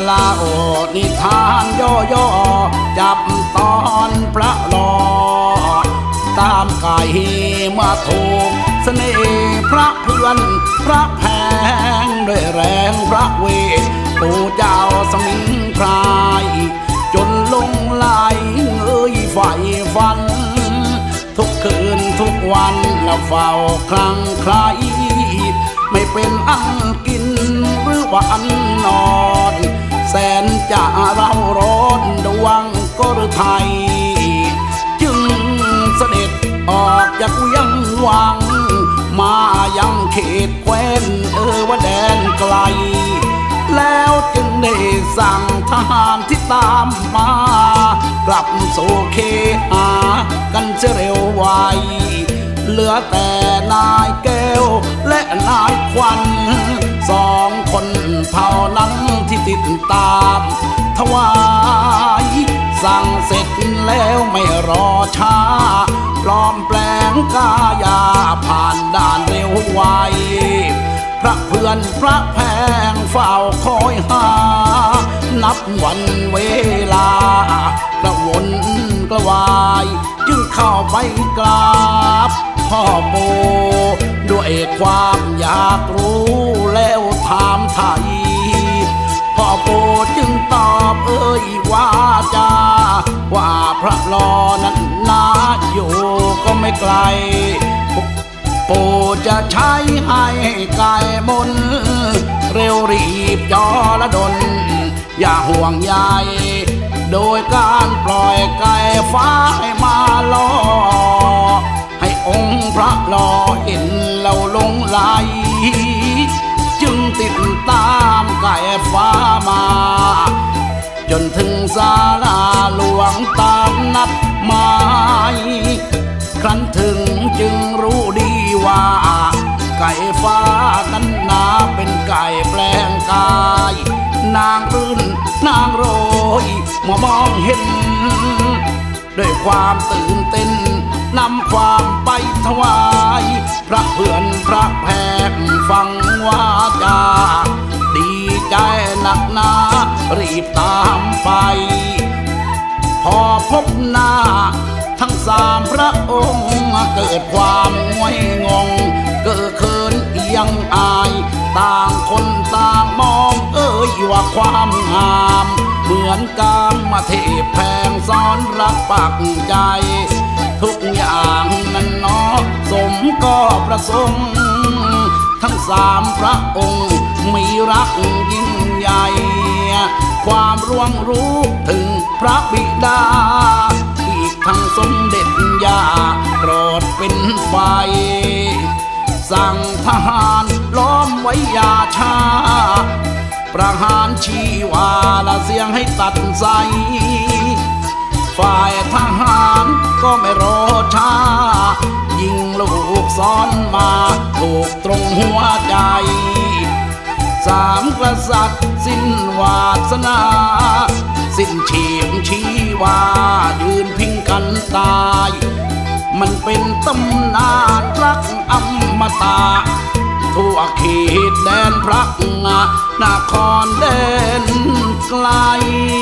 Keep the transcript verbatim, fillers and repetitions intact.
ลาโอนิทานย่อๆจับตอนพระรอตามไก่มาถูกเสน่ห์พระเพื่อนพระแพงด้วยแรงพระเวทปู่เจ้าสมิงพรายจนลงไหลเอ้ยไฟฟันทุกคืนทุกวันละเฝ้าคลั่งไคล้ไม่เป็นอันกินหรือว่าอันนอนแสนจะเราร้อนดวงก็ฤทัยจึงเสด็จออกจากเวียงวังมายังเขตแคว้นเออว่าแดนไกลแล้วจึงได้สั่งทหารที่ตามมากลับสู่เคหากันจะเร็วไวเหลือแต่นายแก้วและนายควันสองคนเท่านั้นที่ติดตามถวายสั่งเสร็จแล้วไม่รอช้าปลอมแปลงกายาผ่านด่านเร็วไวพระเพื่อนพระแพงเฝ้าคอยหานับวันเวลากระวนกระวายจึงเข้าไปกราบพ่อปู่ด้วยความอยากรู้แล้วถามไทยพ่อปู่จึงตอบเอ่ยว่าจาว่าพระลอนั้นนาอยู่ก็ไม่ไกลปู่จะใช้ให้ไก่มนเร็วรีบยอละดนอย่าห่วงใยโดยการปล่อยไก่ฟ้าให้มาล่อให้องค์พระลอเห็นเราลงไหลจึงติดตามไก่ฟ้ามาจนถึงศาลาหลวงตามนัดหมายครั้นถึงจึงรู้ดีว่าไก่ฟ้านั้นนาเป็นไก่แปลงกายนางรื่นนางโรยมามองเห็นด้วยความตื่นเต้นนำความไปถวายพระเพื่อนพระแพงฟังว่าจาดีใจหนักหนารีบตามไปพอพบหน้าทั้งสามพระองค์เกิดความงวยงงเกิดเขินเอียงอายต่างคนต่างมองเอ่ยว่าความงามเหมือนกามมาเทพแพงซ้อนรักปักใจทุกอย่างนั้นเนาะสมก็ประสงค์ทั้งสามพระองค์มีรักยิ่งใหญ่ความร่วงรู้ถึงพระบิดาอีกทั้งสมเด็จย่าโปรดเป็นไฟสั่งทหารล้อมไว้อย่าช้าประหารชีวาละเสียงให้ตัดใจฝ่ายทหารก็ไม่รอช้ายิงลูกซ้อนมาถูกตรงหัวใจสามกษัตริย์สิ้นวาสนาสิ้นชีพชีวายืนพิงกันตายมันเป็นตำนานรักอมตะทั่วเขตแดนพระนครแดนไกล